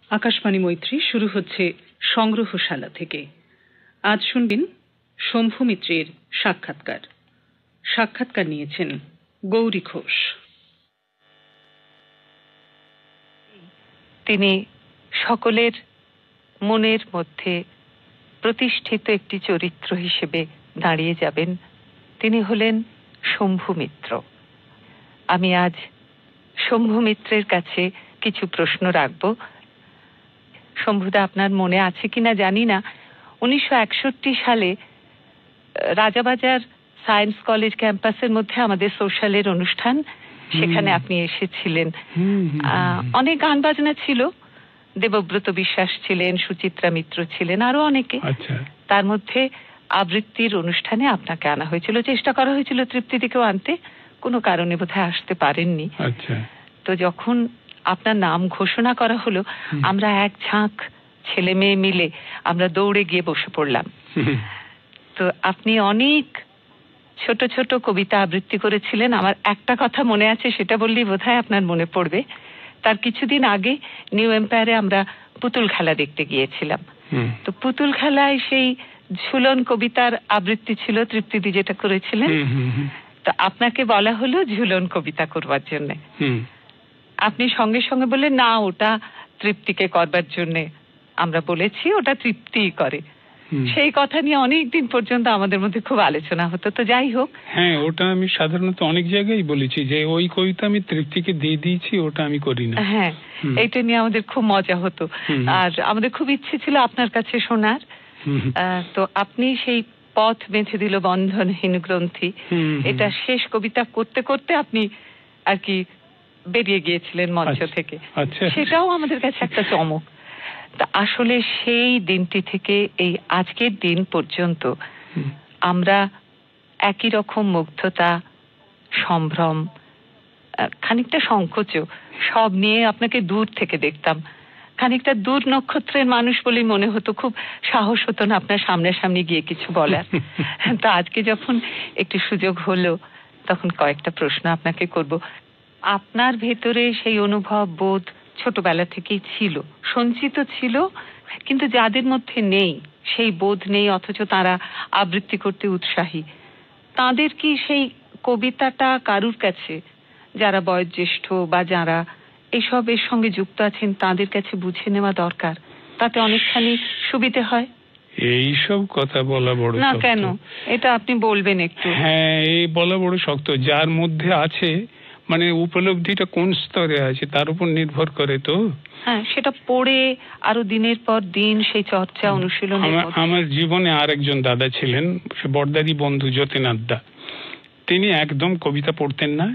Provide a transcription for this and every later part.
আকাশবাণী মৈত্রী শুরু হচ্ছে সংগ্রহশালা থেকে। আজ শুনবেন শম্ভু মিত্রের সাক্ষাৎকার নিয়েছেন গৌরী ঘোষ। তিনি সকলের মনের মধ্যে প্রতিষ্ঠিত একটি চরিত্র হিসেবে দাঁড়িয়ে যাবেন। তিনি হলেন শম্ভু মিত্র। আমি আজ শম্ভু মিত্রের কাছে কিছু প্রশ্ন রাখব। শম্ভুদা, আপনার মনে আছে কিনা জানি না, 1961 সালে রাজাবাজার সায়েন্স কলেজ ক্যাম্পাসের মধ্যে আমাদের সোশ্যালের অনুষ্ঠান, সেখানে আপনি এসেছিলেন। অনেক গান বাজনা ছিল, দেবব্রত বিশ্বাস ছিলেন, সুচিত্রা মিত্র ছিলেন, আরো অনেকে। তার মধ্যে আবৃত্তির অনুষ্ঠানে আপনাকে আনা হয়েছিল, চেষ্টা করা হয়েছিল তৃপ্তিদিকেও আনতে, কোনো কারণে বোধহয় আসতে পারেননি। তো যখন আপনার নাম ঘোষণা করা হলো, আমরা এক ঝাঁক ছেলে মেয়ে মিলে আমরা দৌড়ে গিয়ে বসে পড়লাম। তো আপনি অনেক ছোট ছোট কবিতা আবৃত্তি করেছিলেন। আমার একটা কথা মনে আছে, সেটা বললেই বোধহয় আপনার মনে পড়বে। তার কিছুদিন আগে নিউ এম্পায়ারে আমরা পুতুল খেলা দেখতে গিয়েছিলাম। তো পুতুল খেলায় সেই ঝুলন কবিতার আবৃত্তি ছিল, তৃপ্তিদি যেটা করেছিলেন। তো আপনাকে বলা হলো ঝুলন কবিতা করবার জন্য। আপনি সঙ্গে সঙ্গে বললেন, না, ওটা তৃপ্তিকে করবার জন্য আমরা বলেছি, ওটা তৃপ্তিই করে। সেই কথা নিয়ে অনেকদিন পর্যন্ত আমাদের মধ্যে খুব আলোচনা হতো। তো যাই হোক, হ্যাঁ, ওটা আমি সাধারণত অনেক জায়গায় বলেছি যে ওই কবিতা আমি তৃপ্তিকে দিয়ে দিয়েছি, ওটা আমি করি না। হ্যাঁ, এইটা নিয়ে আমাদের খুব মজা হতো। আর আমাদের খুব ইচ্ছে ছিল আপনার কাছে শোনার। তো আপনি সেই পথ বেঁধে দিল বন্ধনহীন গ্রন্থি, এটা শেষ কবিতা করতে করতে আপনি আর কি বেরিয়ে গিয়েছিলেন মঞ্চ থেকে। সেটাও আমাদের কাছে একটা চমক। তা আসলে সেই দিনটি থেকে এই আজকের দিন পর্যন্ত আমরা একই রকম মুগ্ধতা, সম্ভ্রম, খানিকটা সংকোচ সব নিয়ে আপনাকে দূর থেকে দেখতাম। খানিকটা দূর নক্ষত্রের মানুষ বলেই মনে হতো, খুব সাহস হতো না আপনার সামনাসামনি গিয়ে কিছু বলার। তো আজকে যখন একটু সুযোগ হলো, তখন কয়েকটা প্রশ্ন আপনাকে করব। আপনার ভেতরে সেই অনুভব বোধ ছোটবেলা থেকেই ছিল, সঞ্চিত ছিল, কিন্তু যাদের মধ্যে নেই, সেই বোধ নেই, অথচ তারা আবৃত্তি করতে উৎসাহী, তাদের কি সেই কবিতাটা কারুর কাছে, যারা বয়োজ্যেষ্ঠ বা যারা এসবের সঙ্গে যুক্ত আছেন, তাদের কাছে বুঝে নেওয়া দরকার? তাতে অনেকখানি সুবিধে হয়। এইসব কথা বলা বড় না কেন, এটা আপনি বলবেন একটু। হ্যাঁ, এই বলা বড় শক্ত। যার মধ্যে আছে, মানে উপলব্ধিটা কোন স্তরে আছে তার উপর নির্ভর করে। তো হ্যাঁ, সেটা পড়ে আরো দিনের পর দিন সেই চর্চা অনুশীলন। আমার জীবনে আর একজন দাদা ছিলেন, সে বড়দারি বন্ধু যতীনাথ দা। তিনি একদম কবিতা পড়তেন না,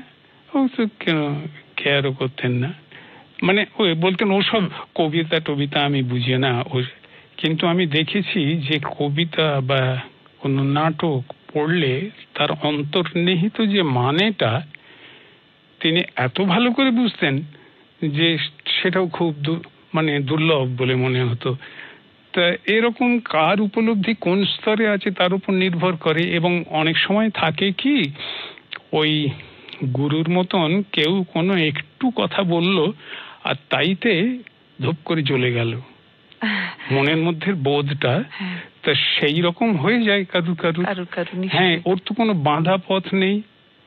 কেয়ারও করতেন না, মানে ওই বলতেন ওসব কবিতা টবিতা আমি বুঝি না। কিন্তু আমি দেখেছি যে কবিতা বা কোনো নাটক পড়লে তার অন্তর্নিহিত যে মানেটা তিনি এত ভালো করে বুঝতেন যে সেটাও খুব মানে দুর্লভ বলে মনে হতো। তা এরকম কার উপলব্ধি কোন স্তরে আছে তার উপর নির্ভর করে। এবং অনেক সময় থাকে কি, ওই গুরুর মতন কেউ কোনো একটু কথা বলল আর তাইতে ধূপ করে চলে গেল মনের মধ্যে বোধটা। তা সেই রকম হয়ে যায় কারুর কারুর। হ্যাঁ, ওর তো কোনো বাঁধা পথ নেই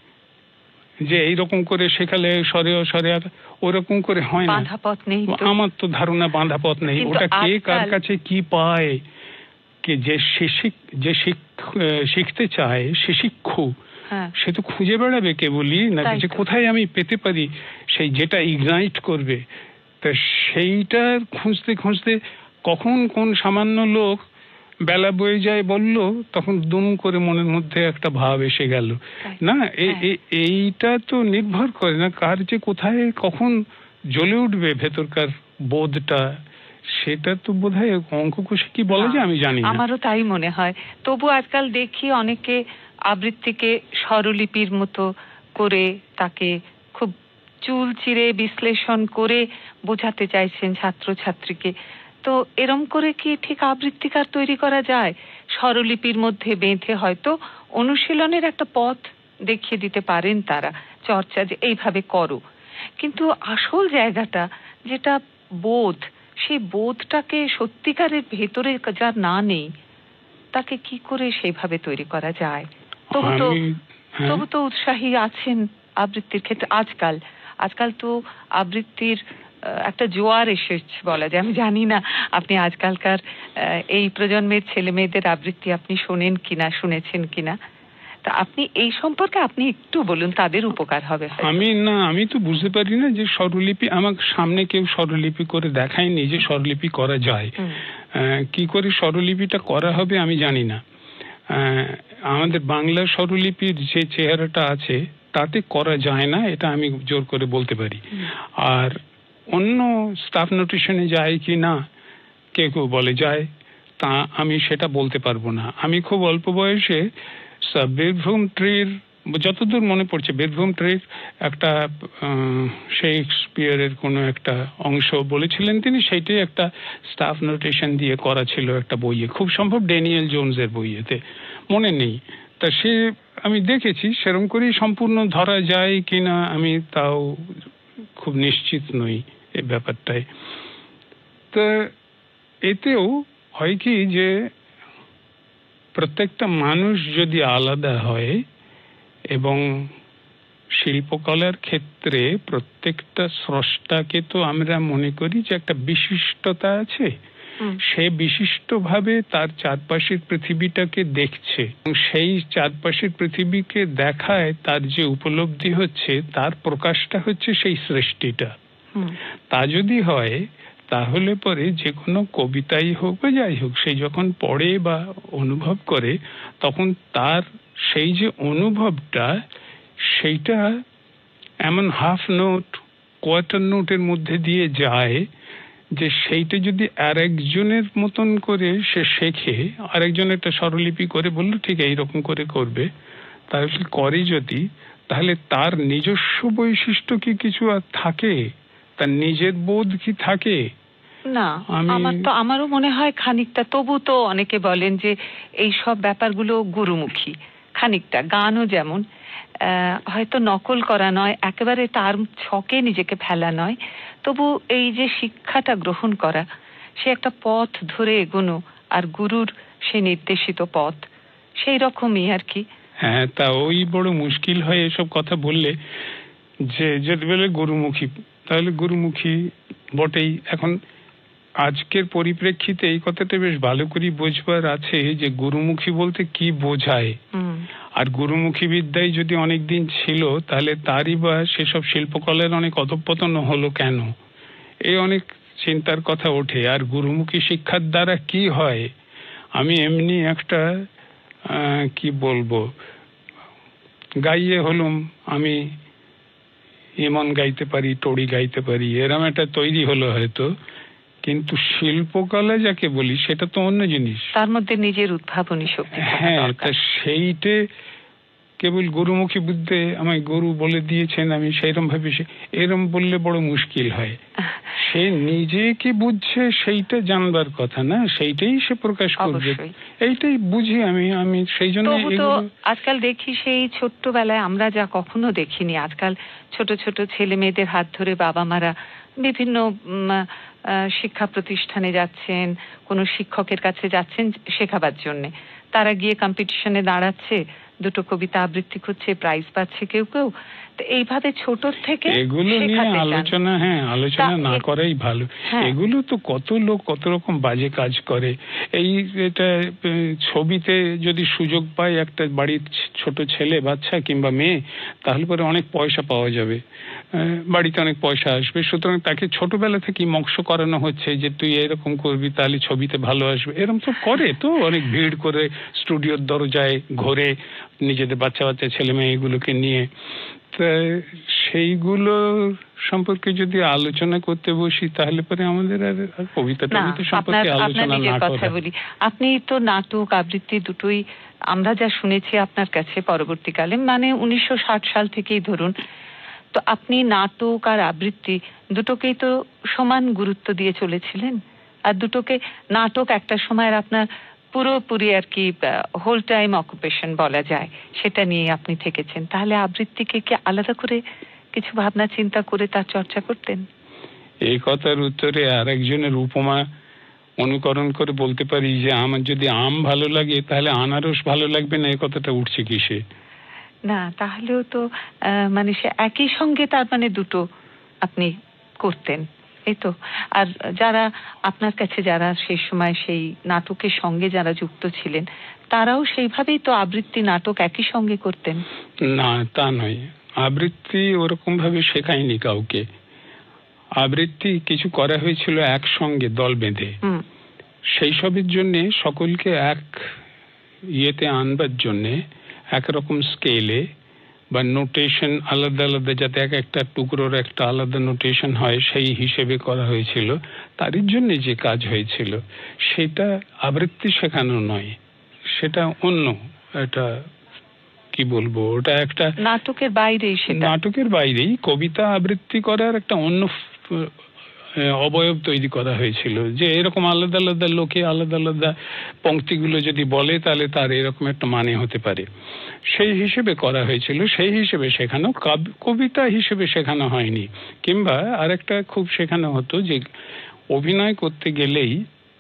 যে এইরকম করে শেখালে সরে সরে, ওরকম করে হয় না। আমার তো ধারণা বাঁধা পথ নেই। ওটা কে কার কাছে কি পায়, কে যে শিখতে চায়, সে শিক্ষু, সে তো খুঁজে বেড়াবে কে বলি না যে কোথায় আমি পেতে পারি সেই যেটা ইগনাইট করবে। তা সেইটা খুঁজতে খুঁজতে কখন কোন সামান্য লোক বেলা বয়ে যায় বলল, তখন দুম করে মনের মধ্যে একটা ভাব এসে গেল। না, এইটা তো নির্ভর করে না কার যে কোথায় কখন জ্বলে উঠবে ভেতরকার বোধটা, সেটা তো বোধহয় অঙ্ক কষে কি বলা যায় আমি জানি না। আমারও তাই মনে হয়। তবু আজকাল দেখি অনেকে আবৃত্তিকে স্বরলিপির মতো করে তাকে খুব চুল চিরে বিশ্লেষণ করে বোঝাতে চাইছেন ছাত্রছাত্রীকে। তো এরম করে কি ঠিক আবৃত্তিকার তৈরি করা যায়? স্বরলিপির মধ্যে বেঁধে হয়তো অনুশীলনের একটা পথ দেখিয়ে দিতে পারেন তারা, চর্চা যে এইভাবে করো। কিন্তু আসল জায়গাটা যেটা বোধ, সেই বোধটাকে সত্যিকারের ভেতরে যার না নেই তাকে কি করে সেইভাবে তৈরি করা যায়? তবু তো উৎসাহী আছেন আবৃত্তির ক্ষেত্রে। আজকাল তো আবৃত্তির একটা জোয়ার এসেছে বলা যায়। আমি জানি না আপনি আজকালকার এই প্রজন্মের ছেলে মেয়েদের আবৃত্তি আপনি শোনেন কিনা, শুনেছেন কিনা। তা আপনি এই সম্পর্কে আপনি একটু বলুন, তাদের উপকার হবে। আমি তো বুঝতে পারি না যে স্বরলিপি, আমার সামনে কেউ স্বরলিপি করে দেখায়নি যে স্বরলিপি করা যায়। কি করে স্বরলিপিটা করা হবে আমি জানি না। আমাদের বাংলা স্বরলিপির যে চেহারাটা আছে তাতে করা যায় না, এটা আমি জোর করে বলতে পারি। আর অন্য স্টাফ নোটেশনে যায় কি না কেউ বলে যায়, তা আমি সেটা বলতে পারবো না। আমি খুব অল্প বয়সে বীরভূম ট্রির, যতদূর মনে পড়ছে, বীরভূম ট্রির একটা শেক্সপিয়ারের কোনো একটা অংশ বলেছিলেন তিনি, সেইটাই একটা স্টাফ নোটেশন দিয়ে করা ছিল একটা বইয়ে, খুব সম্ভব ড্যানিয়েল জোনসের বইয়েতে, মনে নেই। তা সে আমি দেখেছি, সেরকম করেই সম্পূর্ণ ধরা যায় কিনা আমি তাও খুব নিশ্চিত নই এই ব্যাপারটায়। তো এতেও হয় কি যে প্রত্যেকটা মানুষ যদি আলাদা হয় এবং শিল্পকলার ক্ষেত্রে প্রত্যেকটা স্রষ্টাকে তো আমরা মনে করি যে একটা বিশিষ্টতা আছে, সে বিশিষ্টভাবে তার চারপাশের পৃথিবীটাকে দেখছে, সেই চারপাশের পৃথিবীকে দেখায় তার যে উপলব্ধি হচ্ছে তার প্রকাশটা হচ্ছে সেই সৃষ্টিটা। তা যদি হয় তাহলে পরে যে কোনো কবিতাই হোক বা যাই হোক, সে যখন পড়ে বা অনুভব করে তখন তার সেই যে অনুভবটা সেইটা এমন হাফ নোট, কোয়ার্টার নোটের মধ্যে দিয়ে যায় যে সেইটা যদি আরেকজনের মতন করে সে শেখে, আরেকজন একটা স্বরলিপি করে বললো ঠিক এইরকম করে করবে, তাহলে করে যদি, তাহলে তার নিজস্ব বৈশিষ্ট্য কি কিছু আর থাকে? তার নিজের বোধ কি থাকে? না, আমারও মনে হয় খানিকটা। তবু তো অনেকে বলেন যে এই সব ব্যাপারগুলো গুরুমুখী খানিকটা। গানও যেমন হয়তো নকল করা নয়, একেবারে তার ছকে নিজেকে ফেলা নয়, তবু এই যে শিক্ষাটা গ্রহণ করা, সে একটা পথ ধরে এগোনো, আর গুরুর সে নির্দেশিত পথ, সেই রকমই আর কি। হ্যাঁ, তা ওই বড় মুশকিল হয় এসব কথা বললে, যে যদি বলে গুরুমুখী, তাহলে গুরুমুখী বটেই। এখন আজকের পরিপ্রেক্ষিতে এই কথাটা বেশ ভালো করে বোঝবার আছে যে গুরুমুখী বলতে কি বোঝায়। আর গুরুমুখী বিদ্যায় যদি অনেকদিন ছিল তাহলে তারই বা সেসব শিল্পকলার অনেক অধঃপতন হলো কেন, এই অনেক চিন্তার কথা ওঠে। আর গুরুমুখী শিক্ষার দ্বারা কি হয়, আমি এমনি একটা কি বলবো, গাইয়ে হলুম, আমি এমন গাইতে পারি, টড়ি গাইতে পারি, এরম একটা তৈরি হলো হয়তো, কিন্তু শিল্পকলা যাকে বলি সেটা তো অন্য জিনিস, তার মধ্যে নিজের উদ্ভাবনী শক্তি। হ্যাঁ, তা সেইটে কেবল গুরুমুখী বুদ্ধে আমায় গুরু বলে দিয়েছেন, আমি সেইরকম ভাবে, এরম বললে বড় মুশকিল হয়। সে নিজে কি বুঝছে সেইটা জানবার কথা না, সেইটাই সে প্রকাশ করবে, এইটাই বুঝি আমি সেই জন্য। আজকাল দেখি সেই ছোট্টবেলায় আমরা যা কখনো দেখিনি, আজকাল ছোট ছোট ছেলে মেয়েদের হাত ধরে বাবা মারা বিভিন্ন শিক্ষা প্রতিষ্ঠানে যাচ্ছেন, কোনো শিক্ষকের কাছে যাচ্ছেন শেখাবার জন্য, তারা গিয়ে কম্পিটিশনে দাঁড়াচ্ছে, দুটো কবিতা আবৃত্তি করছে, প্রাইজ পাচ্ছে কেউ কেউ। তো এইভাবে ছোট থেকে এগুলো নিয়ে আলোচনা না করাই ভালো। এগুলো তো কত লোক কত রকম বাজে কাজ করে। এটা ছবিতে যদি সুযোগ পায় একটা বাড়ির ছোট ছেলে বাচ্চা কিংবা মেয়ে, তাহলে পরে অনেক পয়সা পাওয়া যাবে, বাড়িতে অনেক পয়সা আসবে, সুতরাং তাকে ছোটবেলা থেকে মক্ষ করানো হচ্ছে যে তুই এরকম করবি তাহলে ছবিতে ভালো আসবে। এরকম তো করে, তো অনেক ভিড় করে স্টুডিওর দরজায় ঘোরে নিজেদের বাচ্চা বাচ্চা ছেলে মেয়ে এগুলোকে নিয়ে। সেইগুলো সম্পর্কে যদি আলোচনা করতে বসি তাহলে পরে আমাদের আর কবিতা সম্পর্কে আলোচনা না কথা বলি। আপনি তো নাটক আবৃত্তি দুটোই আমরা যা শুনেছি আপনার কাছে পরবর্তীকালে, মানে 1960 সাল থেকেই ধরুন, তো আপনি নাটক আর আবৃত্তি দুটোকেই তো সমান গুরুত্ব দিয়ে চলেছিলেন। আর দুটোকে, নাটক একটা সময়ের আপনার পুরোপুরি আর কি হোল টাইম অকুপেশন বলা যায়, সেটা নিয়ে আপনি থেকেছেন। তাহলে আবৃত্তিকে কি আলাদা করে কিছু ভাবনা চিন্তা করে তার চর্চা করতেন? এই কথার উত্তরে আরেকজনের উপমা অনুকরণ করে বলতে পারি যে আমার যদি আম ভালো লাগে তাহলে আনারস ভালো লাগবে না, এই কথাটা উঠছে কিসে? না, তাহলেও তো মানে সে একই সঙ্গে তার মানে দুটো আপনি করতেন, এই তো। আর যারা আপনার কাছে যারা সেই সময় সেই নাটকের সঙ্গে যারা যুক্ত ছিলেন তারাও সেইভাবেই তো আবৃত্তি নাটক একই সঙ্গে করতেন। না, তা নয়, আবৃত্তি ওরকম ভাবে শেখায়নি কাউকে। আবৃত্তি কিছু করা হয়েছিল একসঙ্গে দল বেঁধে, সেই সবের জন্যে সকলকে এক ইয়েতে আনবার জন্যে একরকম স্কেলে বা নোটেশন আলাদা আলাদা, যাতে এক একটা টুকরোর একটা আলাদা নোটেশন হয় সেই হিসেবে করা হয়েছিল। তারই জন্য যে কাজ হয়েছিল সেটা আবৃত্তি শেখানো নয়, সেটা অন্য, এটা কি বলবো, ওটা একটা নাটকের বাইরেই, সেটা নাটকের বাইরেই কবিতা আবৃত্তি করার একটা অন্য অবয়ব তৈরি করা হয়েছিল, যে এরকম আলাদা আলাদা লোকে আলাদা আলাদা পংক্তিগুলো যদি বলে তাহলে তার এরকম একটা মানে হতে পারে, সেই হিসেবে করা হয়েছিল, সেই হিসেবে শেখানো, কবিতা হিসেবে শেখানো হয়নি। কিংবা আরেকটা খুব শেখানো হতো যে অভিনয় করতে গেলেই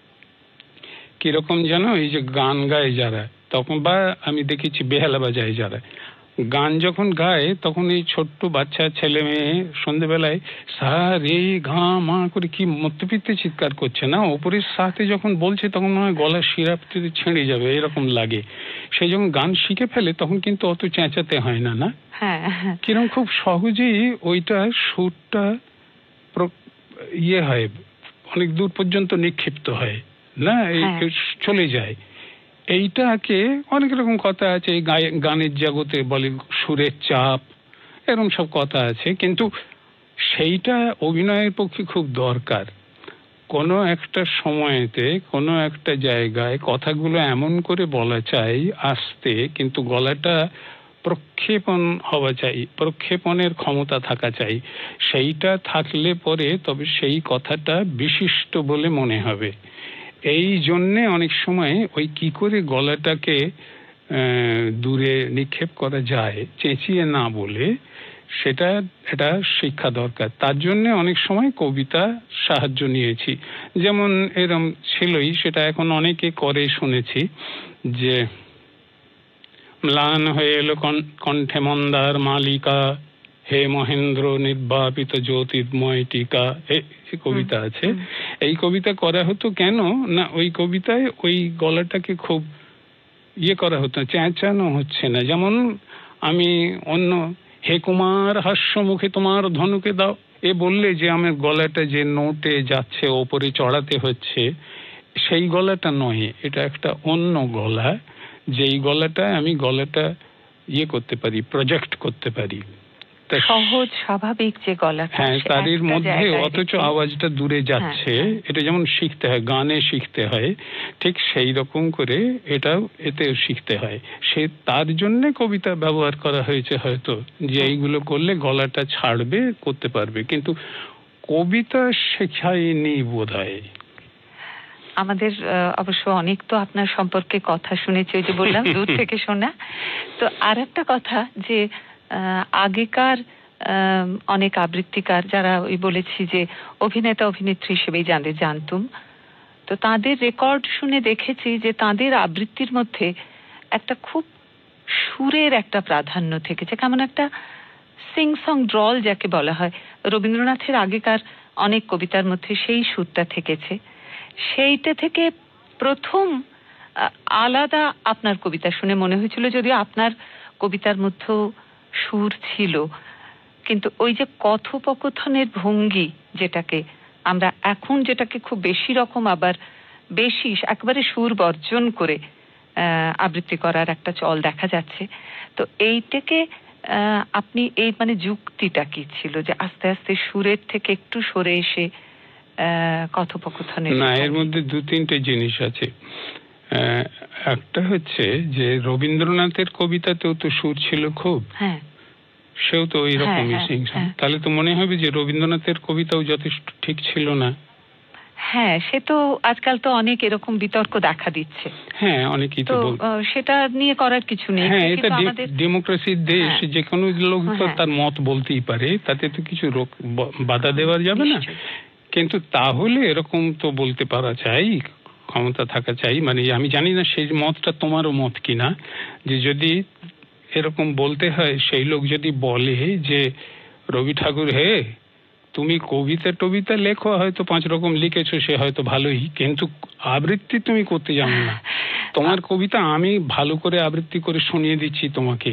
কিরকম যেন এই যে গান গায় যারা তখন, বা আমি দেখেছি বেহালা বাজায় যারা, গান যখন গায় তখন এই ছোট্ট বাচ্চা ছেলে মেয়ে সন্ধ্যেবেলায় সা রে ঘা মা করে কি মত্তপিতে চিৎকার করছে না, ওপরের সাথে যখন বলছে তখন মনে হয় গলার শিরাতে ছিঁড়ে যাবে এরকম লাগে। সেই যখন গান শিখে ফেলে তখন কিন্তু অত চেঁচাতে হয় না, না কিরকম খুব সহজেই ওইটা সুরটা ইয়ে হয়, অনেক দূর পর্যন্ত নিক্ষিপ্ত হয় না, চলে যায়। এইটাকে অনেক রকম কথা আছে, এই গানের জগতে বলে সুরের চাপ, এরকম সব কথা আছে, কিন্তু সেইটা অভিনয়ের পক্ষে খুব দরকার। কোনো একটা সময়েতে কোনো একটা জায়গায় কথাগুলো এমন করে বলা চাই আস্তে, কিন্তু গলাটা প্রক্ষেপণ হওয়া চাই, প্রক্ষেপণের ক্ষমতা থাকা চাই, সেইটা থাকলে পরে তবে সেই কথাটা বিশিষ্ট বলে মনে হবে। এই জন্যে অনেক সময় ওই কি করে গলাটাকে দূরে নিক্ষেপ করা যায় চেঁচিয়ে না বলে, সেটা এটা শিক্ষা দরকার। তার জন্য অনেক সময় কবিতা সাহায্য নিয়েছি, যেমন এরম ছিলই, সেটা এখন অনেকে করে শুনেছি, যে ম্লান হয়ে এলো কণ্ঠে মন্দার মালিকা, হে মহেন্দ্র নির্বাপিত জ্যোতির্ময় টিকা, এই কবিতা আছে। এই কবিতা করা হতো কেন না, ওই কবিতায় ওই গলাটাকে খুব ইয়ে করা হতো, চেঁচানো হচ্ছে না। যেমন আমি অন্য হে কুমার হাস্য মুখে তোমার ধনুকে দাও, এ বললে যে আমার গলাটা যে নোটে যাচ্ছে ওপরে চড়াতে হচ্ছে, সেই গলাটা নয়, এটা একটা অন্য গলা, যেই গলাটা আমি গলাটা ইয়ে করতে পারি, প্রজেক্ট করতে পারি, সহজ স্বাভাবিক যে গলাটা, হ্যাঁ, তারই মধ্যে অথচ আওয়াজটা দূরে যাচ্ছে। এটা যেমন শিখতে হয়, গানে শিখতে হয়, ঠিক সেই রকম করে এটাও এতেও শিখতে হয়। সে তার জন্য কবিতা ব্যবহার করা হয়েছে হয়তো, যে এইগুলো করলে গলাটা ছাড়বে, করতে পারবে, কিন্তু কবিতা শেখায়নি বোধহয়। আমাদের অবশ্য অনেক তো আপনার সম্পর্কে কথা শুনেছি, ওই যে বললাম দূর থেকে শোনা। তো আর একটা কথা, যে আগেকার অনেক আবৃত্তিকার যারা ওই বলেছি যে অভিনেতা অভিনেত্রী হিসেবেই যাদের জানতুম, তো তাদের রেকর্ড শুনে দেখেছি যে তাদের আবৃত্তির মধ্যে একটা খুব সুরের একটা প্রাধান্য থেকেছে, কেমন একটা সিং সং ড্রল যাকে বলা হয়। রবীন্দ্রনাথের আগেকার অনেক কবিতার মধ্যে সেই সুরটা থেকেছে। সেইটা থেকে প্রথম আলাদা আপনার কবিতা শুনে মনে হয়েছিল, যদিও আপনার কবিতার মধ্যেও সুর ছিল, কিন্তু ওই যে কথোপকথনের ভঙ্গি, যেটাকে আমরা এখন যেটাকে খুব বেশি রকম আবার বেশি একেবারে সুর বর্জন করে আবৃত্তি করার একটা চল দেখা যাচ্ছে, তো এইটাকে আপনি এই মানে যুক্তিটা কি ছিল যে আস্তে আস্তে সুরের থেকে একটু সরে এসে কথোপকথনের? না, এর মধ্যে দু তিনটে জিনিস আছে। একটা হচ্ছে যে রবীন্দ্রনাথের কবিতাতেও তো সুর ছিল খুব, সেও তো ওই রকমই সিং সং, তাহলে তো মনে হবে যে রবীন্দ্রনাথের কবিতাও যথেষ্ট ঠিক ছিল না। হ্যাঁ, সে তো আজকাল তো অনেক এরকম বিতর্ক দেখা দিচ্ছে। হ্যাঁ, অনেকেই তো সেটা নিয়ে করার কিছু নেই। হ্যাঁ, এটা ডেমোক্রেসির দেশ, যে কোনো লোক তো তার মত বলতেই পারে, তাতে তো কিছু বাধা দেওয়া যাবে না। কিন্তু তাহলে এরকম তো বলতে পারা চাই, ক্ষমতা থাকা চাই। মানে আমি জানি না সেই মতটা তোমারও মত কিনা, যে যদি এরকম বলতে হয়, সেই লোক যদি বলে যে রবি ঠাকুর হে, তুমি কবিতা লেখো, হয়তো 5 রকম লিখেছো, সে হয়তো ভালোই, কিন্তু আবৃত্তি তুমি করতে জানো না। তোমার কবিতা আমি ভালো করে আবৃত্তি করে শুনিয়ে দিচ্ছি তোমাকে,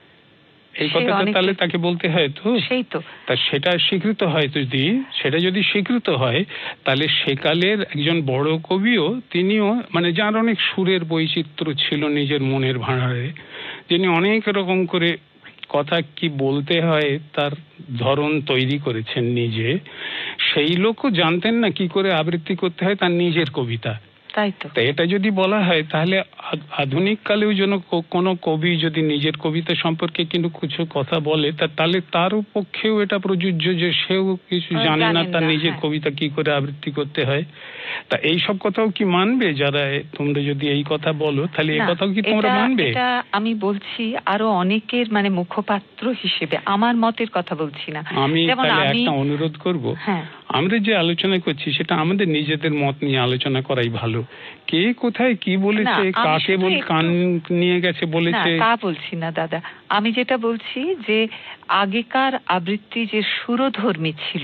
এই কথাটা তাহলে তাকে বলতে হয় তো। সেই তো, তা সেটা স্বীকৃত হয়, সেটা যদি স্বীকৃত হয়, তাহলে সেকালের একজন বড় কবিও, তিনিও মানে যার অনেক সুরের বৈচিত্র্য ছিল নিজের মনের ভাঁড়ারে, যিনি অনেক রকম করে কথা কি বলতে হয় তার ধরন তৈরি করেছেন নিজে, সেই লোকও জানতেন না কি করে আবৃত্তি করতে হয় তার নিজের কবিতা। তাই তো, এটা যদি বলা হয়, তাহলে আধুনিক কালেও যেন কোনো কবি যদি নিজের কবিতা সম্পর্কে কিন্তু কিছু কথা বলে, তাহলে তার পক্ষেও এটা প্রযোজ্য, যে সেও কিছু জানে না তার নিজের কবিতা কি করে আবৃত্তি করতে হয়। তা এই সব কথাও কি মানবে যারা, তোমরা যদি এই কথা বলো, তাহলে এই কথাও কি তোমরা মানবে? এটা আমি বলছি আরো অনেকের মানে মুখপাত্র হিসেবে, আমার মতের কথা বলছি না। আমি তাহলে একটা অনুরোধ করব, আমরা যে আলোচনা করছি সেটা আমাদের নিজেদের মত নিয়ে আলোচনা করাই ভালো। কে কোথায় কি বলেছে, কাকে কান নিয়ে গেছে বলেছে, তা বলছি না দাদা। আমি যেটা বলছি যে আগেকার আবৃত্তি যে সুরধর্মী ছিল,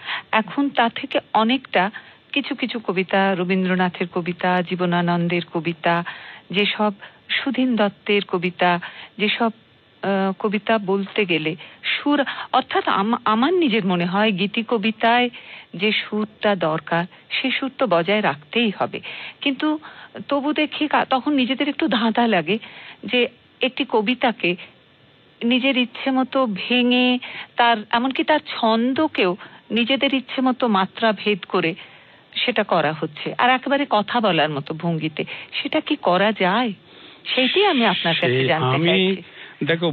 এখন তা থেকে অনেকটা কিছু কিছু কবিতা, রবীন্দ্রনাথের কবিতা, জীবনানন্দের কবিতা, যেসব সুধীন দত্তের কবিতা, যেসব কবিতা বলতে গেলে সুর, অর্থাৎ আমার নিজের মনে হয় গীতি কবিতায় যে সুরটা দরকার সে সুর তো বজায় রাখতেই হবে। কিন্তু তবু দেখি তখন নিজেদের একটু ধাঁধা লাগে যে একটি কবিতাকে নিজের ইচ্ছে মতো ভেঙে, তার এমনকি তার ছন্দকেও নিজেদের ইচ্ছে মতো মাত্রা ভেদ করে সেটা করা হচ্ছে, আর একেবারে কথা বলার মতো ভঙ্গিতে। সেটা কি করা যায়? সেইটাই আমি আপনার কাছে জানতে চাইছি। দেখো,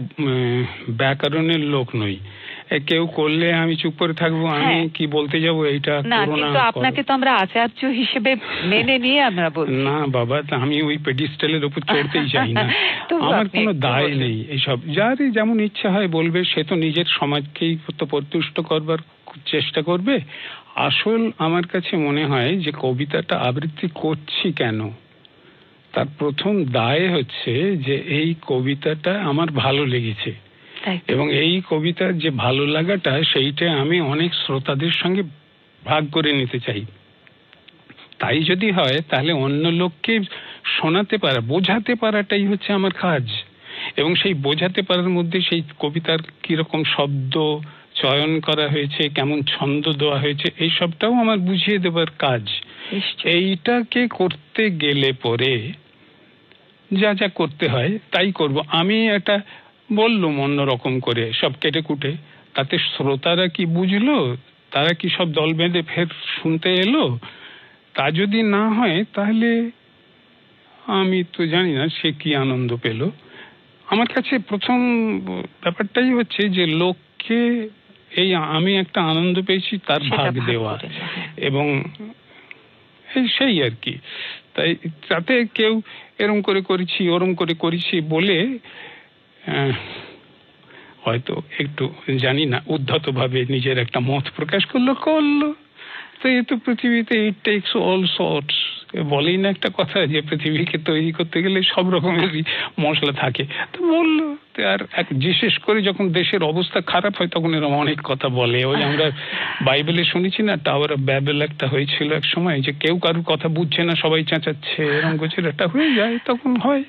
ব্যাকরণের লোক নই, কেউ করলে আমি চুপ করে থাকবো, আমি কি বলতে যাবো এইটা না, কিন্তু আপনাকে তো আমরা আচার্য হিসেবে মেনে নিয়ে আমরা বলছি। না বাবা, আমি ওই পেডিস্টালের উপর চড়তেই চাই না। আমার কোনো দায় নেই এইসব, যারই যেমন ইচ্ছা হয় বলবে, সে তো নিজের সমাজকেই তো প্রতুষ্ট করবার চেষ্টা করবে। আসল আমার কাছে মনে হয় যে কবিতাটা আবৃত্তি করছি কেন, তার প্রথম দায় হচ্ছে যে এই কবিতাটা আমার ভালো লেগেছে, এবং এই কবিতার যে ভালো লাগাটা সেইটা আমি অনেক শ্রোতাদের সঙ্গে ভাগ করে নিতে চাই। তাই যদি হয়, তাহলে অন্য লোককে শোনাতে পারা, বোঝাতে পারাটাই হচ্ছে আমার কাজ। এবং সেই বোঝাতে পারার মধ্যে সেই কবিতার কিরকম শব্দ চয়ন করা হয়েছে, কেমন ছন্দ দেওয়া হয়েছে, এই সবটাও আমার বুঝিয়ে দেবার কাজ। এইটাকে করতে গেলে পরে যা যা করতে হয় তাই করব। আমি এটা বললুম অন্যরকম করে সব কেটে কুটে, তাতে শ্রোতারা কি বুঝলো? তারা কি সব দল বেঁধে ফের শুনতে এলো? তা যদি না হয়, তাহলে আমি তো জানি না সে কি আনন্দ পেল। আমার কাছে প্রথম ব্যাপারটাই হচ্ছে যে লোককে এই আমি একটা আনন্দ পেয়েছি তার ভাগ দেওয়া, এবং সেই আর কি। তাই তাতে কেউ এরম করে করেছি ওরম করে করেছি বলে হয়তো একটু জানি না উদ্ধত ভাবে নিজের একটা মত প্রকাশ করলো। তো এই তো পৃথিবীতে ইট টেকস অল সর্টস, বলেই না একটা কথা যে পৃথিবীকে তৈরি করতে গেলে সব রকমেরই মশলা থাকে। তো বললো, আর বিশেষ করে যখন দেশের অবস্থা খারাপ হয় তখন এরকম অনেক কথা বলে। ওই আমরা বাইবেলে শুনেছি না, টাওয়ার অফ ব্যাবেল একটা হয়েছিল এক সময়, যে কেউ কারোর কথা বুঝছে না, সবাই চেঁচাচ্ছে, এরকম কিছু একটা হয়ে যায়, তখন হয়।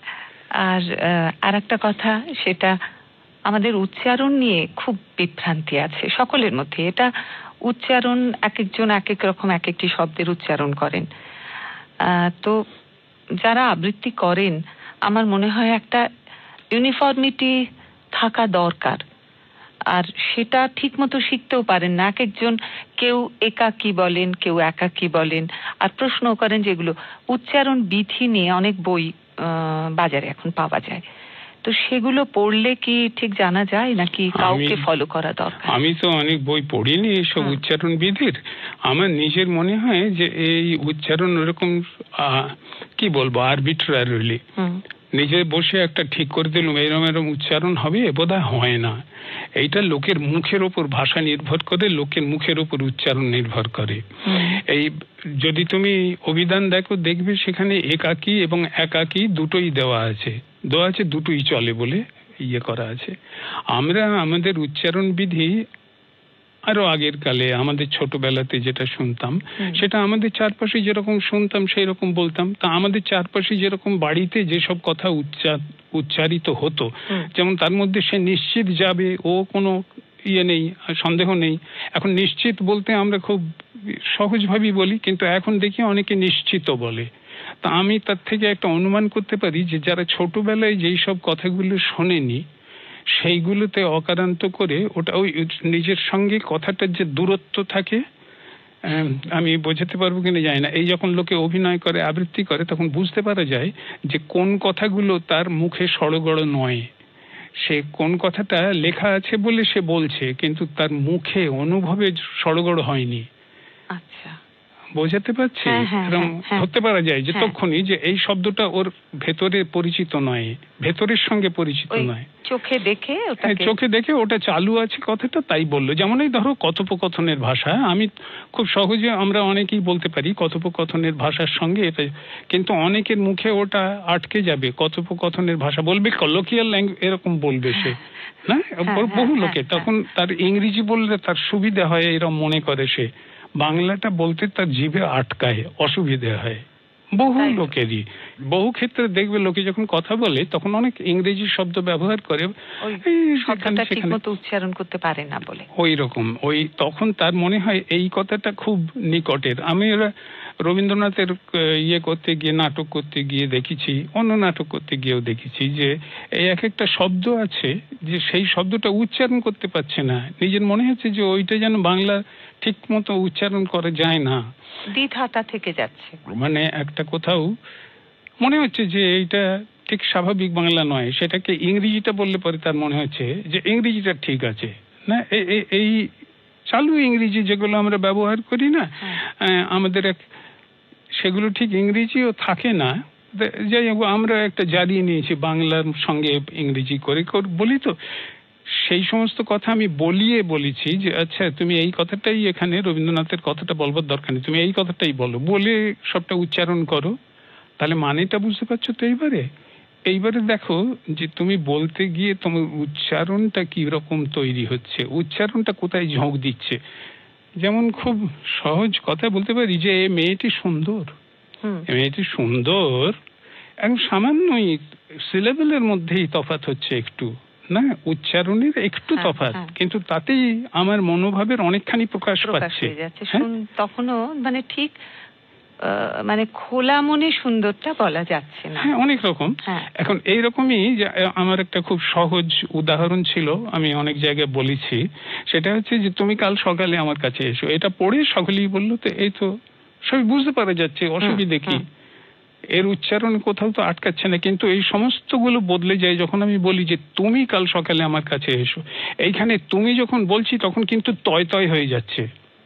আর একটা কথা, সেটা আমাদের উচ্চারণ নিয়ে খুব বিভ্রান্তি আছে সকলের মধ্যে। এটা উচ্চারণ, এক একজন এক এক রকম এক একটি শব্দের উচ্চারণ করেন। তো যারা আবৃত্তি করেন, আমার মনে হয় একটা ইউনিফর্মিটি থাকা দরকার। আর সেটা ঠিক মতো শিখতেও পারেন না। এক একজন, কেউ একাকী বলেন, কেউ একাকী বলেন, আর প্রশ্ন করেন। যেগুলো উচ্চারণ বিধি নিয়ে অনেক বই বাজারে এখন পাওয়া যায়। তো তো সেগুলো পড়লে কি ঠিক জানা যায় নাকি কাউকে ফলো করা দরকার? আমি তো অনেক বই পড়িনি এইসব উচ্চারণ বিধির। আমার নিজের মনে হয় যে এই উচ্চারণ ওরকম কি বলবো আরবিট্রারিলি নিজে বসে একটা ঠিক করে দিলাম এরকম এরকম উচ্চারণ হবে বোধহয় হয় না। এইটা লোকের মুখের ওপর ভাষা নির্ভর করে, লোকের মুখের ওপর উচ্চারণ নির্ভর করে। এই যদি তুমি অভিধান দেখো দেখবে সেখানে একাকী এবং একাকী দুটোই দেওয়া আছে দুটোই চলে বলে ইয়ে করা আছে। আমরা আমাদের উচ্চারণ বিধি আরো আগের কালে আমাদের ছোটবেলাতে যেটা শুনতাম সেটা আমাদের চারপাশে যেরকম শুনতাম সেই রকম বলতাম। তা আমাদের চারপাশে যেরকম বাড়িতে যেসব কথা উচ্চারিত হতো, যেমন তার মধ্যে সে নিশ্চিত যাবে ও কোনো ইয়ে নেই, সন্দেহ নেই। এখন নিশ্চিত বলতে আমরা খুব সহজভাবেই বলি, কিন্তু এখন দেখি অনেকে নিশ্চিত বলে। তা আমি তার থেকে একটা অনুমান করতে পারি যে যারা ছোটবেলায় যেই সব কথাগুলো শোনেনি সেইগুলোতে অকারান্ত করে ওটা ওই নিজের সঙ্গে কথাটার যে দূরত্ব থাকে, আমি বোঝাতে পারবো কিনা জানি না। এই যখন লোকে অভিনয় করে আবৃত্তি করে তখন বুঝতে পারা যায় যে কোন কথাগুলো তার মুখে সড়গড় নয়। সে কোন কথাটা লেখা আছে বলে সে বলছে, কিন্তু তার মুখে অনুভবে সড়গড় হয়নি। আচ্ছা, বোঝাতে পারছি? এরকম ধরতে পারা যায় যে তখনই যে এই শব্দটা ওর ভেতরে পরিচিত নয়, ভেতরের সঙ্গে পরিচিত নয়, চোখে দেখে ওটা চালু আছে কথাটা তাই বললো। যেমন এই ধরো কথোপকথনের ভাষা, আমি খুব সহজে আমরা অনেকেই বলতে পারি কথোপকথনের ভাষার সঙ্গে এটা, কিন্তু অনেকের মুখে ওটা আটকে যাবে। কথোপকথনের ভাষা বলবে কলোকিয়াল ল্যাঙ্গুয়েজ এরকম বলবে সে, না বহু লোকে তখন তার ইংরেজি বললে তার সুবিধা হয় এরকম মনে করে, সে বাংলাটা বলতে তার জিভে আটকায়, অসুবিধা হয় বহু লোকেরই। বহু ক্ষেত্রে দেখবে লোকে যখন কথা বলে তখন অনেক ইংরেজি শব্দ ব্যবহার করে উচ্চারণ করতে পারে না বলে, ওই রকম তখন তার মনে হয় এই কথাটা খুব নিকটের। আমি রবীন্দ্রনাথের ইয়ে করতে গিয়ে নাটক করতে গিয়ে দেখেছি, অন্য নাটক করতে গিয়েও দেখেছি যে এই এক একটা শব্দ আছে যে সেই শব্দটা উচ্চারণ করতে পারছে না, নিজের মনে হচ্ছে যে ওইটা যেন বাংলা ঠিক মতো উচ্চারণ করা যায় না, দ্বিধাটা থেকে যাচ্ছে। মানে একটা কোথাও মনে হচ্ছে যে এইটা ঠিক স্বাভাবিক বাংলা নয়, সেটাকে ইংরেজিটা বললে পরে তার মনে হচ্ছে যে ইংরেজিটা ঠিক আছে। না এই চালু ইংরেজি যেগুলো আমরা ব্যবহার করি না, আমাদের সেগুলো ঠিক ইংরেজিও থাকে না। যাই হোক, আমরা একটা জারিয়ে নিয়েছি বাংলার সঙ্গে ইংরেজি করে বলি, তো সেই সমস্ত কথা আমি বলেছি যে আচ্ছা তুমি এই কথাটাই এখানে রবীন্দ্রনাথের কথাটা বলবার দরকার নেই, তুমি এই কথাটাই বলে সবটা উচ্চারণ করো, তাহলে মানেটা বুঝতে পারছো। তো এইবারে দেখো যে তুমি বলতে গিয়ে তোমার উচ্চারণটা কি রকম তৈরি হচ্ছে, উচ্চারণটা কোথায় ঝোঁক দিচ্ছে। যেমন খুব সহজ কথা বলতে পারি যে মেয়েটি সুন্দর, মেয়েটি সুন্দর, এখন সামান্যই সিলেবেলের মধ্যেই তফাৎ হচ্ছে একটু, না উচ্চারণের একটু তফাৎ, কিন্তু তাতেই আমার মনোভাবের অনেকখানি প্রকাশ পাচ্ছে। তখনও মানে ঠিক মানে খোলা মনে সুন্দরটা বলা যাচ্ছে না, অনেক রকম। এখন এইরকমই আমার একটা খুব সহজ উদাহরণ ছিল, আমি অনেক জায়গায় বলেছি, সেটা হচ্ছে যে তুমি কাল সকালে আমার কাছে এসো। এটা পড়ে সকলেই বললো তো এই তো সবই বুঝতে পারা যাচ্ছে, অসুবিধে কি, এর উচ্চারণ কোথাও তো আটকাচ্ছে না। কিন্তু এই সমস্তগুলো বদলে যায় যখন আমি বলি যে তুমি কাল সকালে আমার কাছে এসো। এইখানে তুমি যখন বলছি তখন কিন্তু তয় তয় হয়ে যাচ্ছে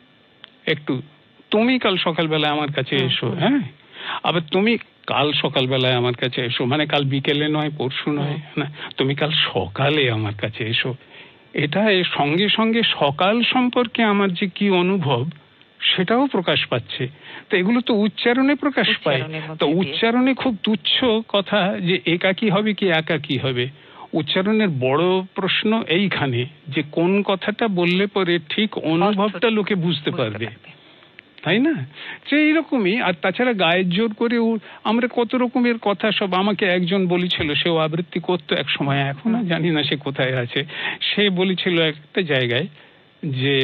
একটু, তুমি কাল সকালবেলায় আমার কাছে এসো। আবার তুমি কাল সকালবেলায় আমার কাছে এসো মানে কাল বিকেলে নয়, পরশু নয়, না তুমি কাল সকালে আমার কাছে এসো। এটা এর সঙ্গে সঙ্গে সকাল সম্পর্কে আমার যে কি অনুভব সেটাও প্রকাশ পাচ্ছে। তো এগুলো তো উচ্চারণে প্রকাশ পায়। তো উচ্চারণে খুব তুচ্ছ কথা যে একাকী হবে কি একাকী হবে, উচ্চারণের বড় প্রশ্ন এইখানে যে কোন কথাটা বললে পরে ঠিক অনুভবটা লোকে বুঝতে পারবে, তাই না? যে এইরকমই। আর তাছাড়া গায়ের জোর করে আমরা কত রকমের কথা সব, আমাকে একজন বলেছিল, সেও আবৃত্তি করতো এক সময়, এখন জানি না সে কোথায় আছে, সে বলেছিল একটা জায়গায় যে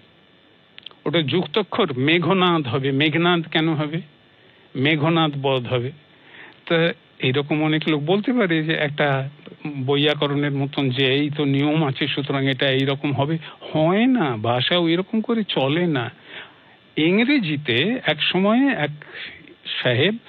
ওটা যুক্তক্ষর মেঘনাদ হবে। মেঘনাদ কেন হবে? মেঘনাদ বধ হবে। তা এইরকম অনেক লোক বলতে পারে যে একটা বৈয়াকরণের মতন যে এই তো নিয়ম আছে সুতরাং এটা এইরকম হবে, হয় না, ভাষাও এরকম করে চলে না। ইংরেজিতে এক সময়ে এক সাহেব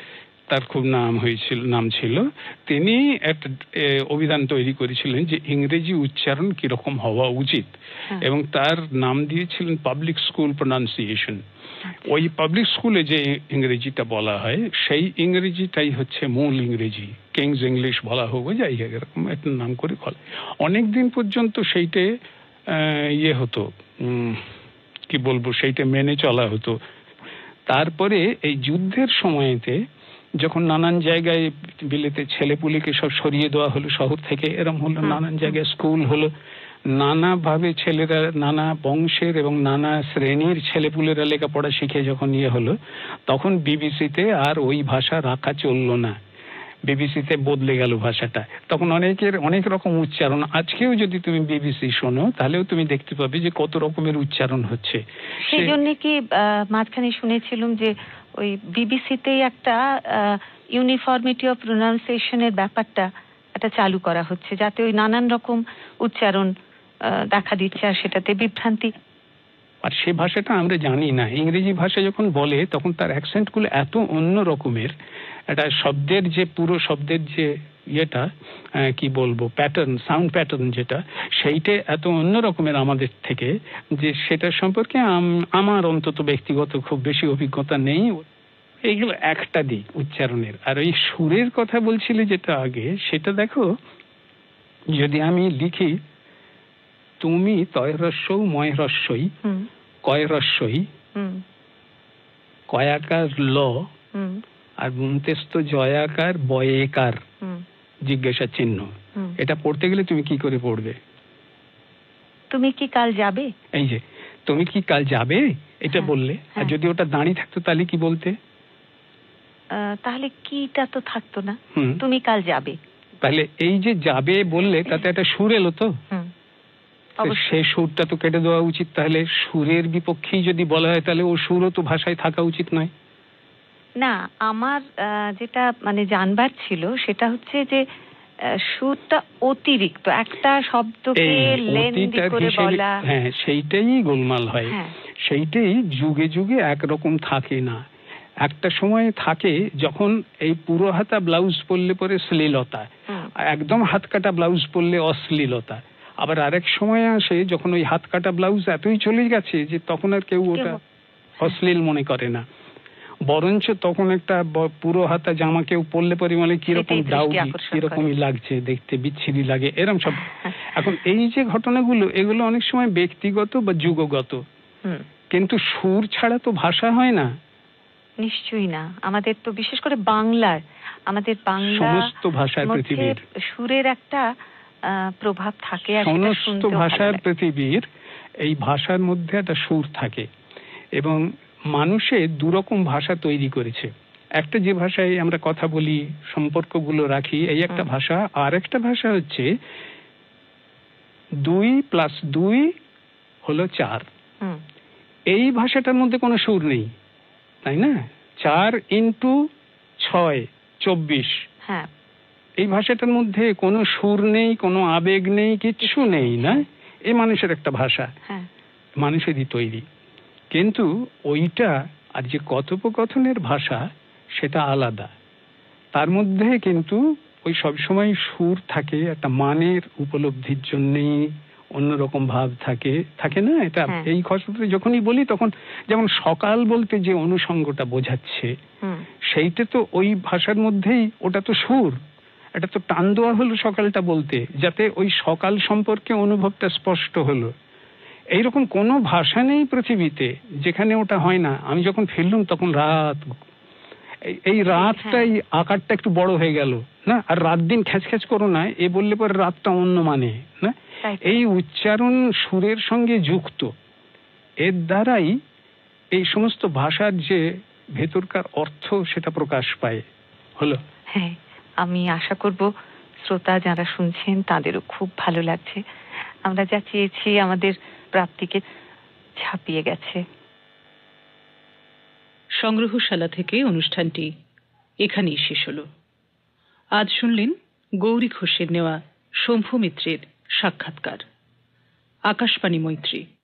তার খুব নাম ছিল। তিনি একটা অভিধান তৈরি করেছিলেন যে ইংরেজি উচ্চারণ কিরকম হওয়া উচিত, এবং তার নাম দিয়েছিলেন পাবলিক স্কুল প্রনাউন্সিয়েশন। ওই পাবলিক স্কুলে যে ইংরেজিটা বলা হয় সেই ইংরেজিটাই হচ্ছে মূল ইংরেজি, কিংস ইংলিশ বলা হোক, যাই হোক এরকম একটা নাম করে বলে। অনেকদিন পর্যন্ত সেইটা হতো, কি বলবো, সেইটা মেনে চলা হতো। তারপরে এই যুদ্ধের সময়তে যখন নানান জায়গায় বিলেতে ছেলেপুলেকে সব সরিয়ে দেওয়া হলো শহর থেকে, এরম হলো, নানান জায়গায় স্কুল হলো, নানাভাবে ছেলেরা, নানা বংশের এবং নানা শ্রেণীর ছেলেপুলেরা লেখাপড়া শিখে যখন হলো, তখন বিবিসিতে আর ওই ভাষা রাখা চললো না। বিবিসিতে বদলে গেল ভাষাটা। তখন অনেক রকম উচ্চারণ। আজকেও যদি তুমি বিবিসি শোনো তাহলেও তুমি দেখতে পাবে যে কত রকমের উচ্চারণ হচ্ছে। সেই জন্য কি মাঝখানে শুনেছিলাম যে ওই বিবিসিতেই একটা ইউনিফর্মিটি অফ প্রোনাউন্সিয়েশনের ব্যাপারটা এটা চালু করা হচ্ছে, যাতে ওই নানান রকম উচ্চারণ দেখা দিচ্ছে আর সেটাতে বিভ্রান্তি। আর সে ভাষাটা আমরা জানি না। ইংরেজি ভাষা যখন বলে তখন তার অ্যাকসেন্ট গুলো এত অন্য রকমের, একটা শব্দের যে পুরো শব্দের যে কি বলবো প্যাটার্ন, সাউন্ড প্যাটার্ন যেটা, সেইটা এত অন্য রকমের আমাদের থেকে, যে সেটা সম্পর্কে আমার অন্তত ব্যক্তিগত খুব বেশি অভিজ্ঞতা নেই। এইগুলো একটা দিক উচ্চারণের। আর ওই সুরের কথা বলছিলে যেটা আগে, সেটা দেখো, যদি আমি লিখি তুমি তয় হ্রস্বৌ ময় হ্রস্বই কয় হ্রস্বই কয়াকার ল আর বুনতেস্ত জয়াকার বয়েকার জিজ্ঞাসা চিহ্ন, এটা পড়তে গেলে তুমি কি করে পড়বে? তুমি কি কাল যাবে? এই যে তুমি কি কাল যাবে এটা বললে, আর যদি ওটা দাঁড়িয়ে থাকতো তাহলে কি বলতে? তাহলে কিটা তো থাকতো না, তুমি কাল যাবে। তাহলে এই যে যাবে বললে তাতে একটা সুর এলো তো, সে সুরটা তো কেটে দেওয়া উচিত। তাহলে সুরের বিপক্ষেই যদি বলা হয় তাহলে ও সুরও তো ভাষায় থাকা উচিত নয়। না, আমার যেটা মানে জানবার ছিল সেটা হচ্ছে যে সুরটা অতিরিক্ত একটা শব্দকে লেন্দি করে বলা, হ্যাঁ সেইটাই গোলমাল হয়। সেইটাই যুগে যুগে একরকম থাকে না। একটা সময় থাকে যখন এই পুরো হাতা ব্লাউজ পরলে পরে শ্লীলতা, একদম হাত কাটা ব্লাউজ পরলে অশ্লীলতা। আবার আরেক সময় আসে যখন ওই হাত কাটা ব্লাউজ এতই চলে গেছে যে তখন আর কেউ ওটা অশ্লীল মনে করে না, বরঞ্চ তখন একটা পুরো হাতা জামা কেউ পরলে পরে মানে কিরকম দাউদি, কিরকমই লাগছে দেখতে, বিচ্ছিরি লাগে, এরম সব। এখন এই যে ঘটনাগুলো, এগুলো অনেক সময় ব্যক্তিগত বা যুগগত, কিন্তু সুর ছাড়া তো ভাষা হয় না। নিশ্চয়ই না। আমাদের তো বিশেষ করে বাংলার, আমাদের বাংলা সমস্ত ভাষার পৃথিবীর সুরের একটা প্রভাব থাকে। সমস্ত ভাষার পৃথিবীর এই ভাষার মধ্যে একটা সুর থাকে, এবং মানুষে দুরকম ভাষা তৈরি করেছে। একটা যে ভাষায় আমরা কথা বলি, সম্পর্কগুলো রাখি, এই একটা ভাষা। আর একটা ভাষা হচ্ছে 2 + 2 হলো 4। এই ভাষাটার মধ্যে কোনো সুর নেই, তাই না? 4 × 6 24। হ্যাঁ, এই ভাষাটার মধ্যে কোনো সুর নেই, কোনো আবেগ নেই, কিচ্ছু নেই, না? এই মানুষের একটা ভাষা, মানুষেরই তৈরি। কিন্তু ওইটা আর যে কথোপকথনের ভাষা সেটা আলাদা। তার মধ্যে কিন্তু ওই সবসময় সুর থাকে, একটা মানের উপলব্ধির জন্যই অন্যরকম ভাব থাকে না? এটা এই কথাটা যখনই বলি তখন, যেমন সকাল বলতে যে অনুষঙ্গটা বোঝাচ্ছে, সেইটা তো ওই ভাষার মধ্যেই, ওটা তো সুর, এটা তো টান দেওয়া হলো সকালটা বলতে, যাতে ওই সকাল সম্পর্কে অনুভবটা স্পষ্ট হলো। এইরকম কোনো ভাষা নেই পৃথিবীতে যেখানে ওটা হয় না। আমি যখন ফিরলাম তখন রাত, এই রাতটাই আকারটা একটু বড় হয়ে গেল না? আর রাত দিন খ্যাচ করো না, এ বললে পরে রাতটা অন্য মানে না। এই উচ্চারণ সুরের সঙ্গে যুক্ত, এর দ্বারাই এই সমস্ত ভাষার যে ভেতরকার অর্থ সেটা প্রকাশ পায়। হলো? হ্যাঁ, আমি আশা করব শ্রোতা যারা শুনছেন তাদেরও খুব ভালো লাগছে। আমরা যা চেয়েছি আমাদের প্রাপ্তিকে ছাপিয়ে গেছে। সংগ্রহশালা থেকে অনুষ্ঠানটি এখানেই শেষ হলো। আজ শুনলেন গৌরী ঘোষের নেওয়া শম্ভু মিত্রের সাক্ষাৎকার। আকাশবাণী মৈত্রী।